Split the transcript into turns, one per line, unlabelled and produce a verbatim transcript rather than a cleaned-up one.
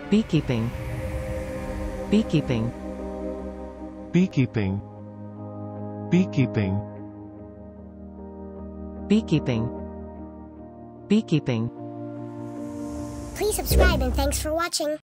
Beekeeping. Beekeeping.
Beekeeping. Beekeeping.
Beekeeping. Beekeeping.
Please subscribe and thanks for watching.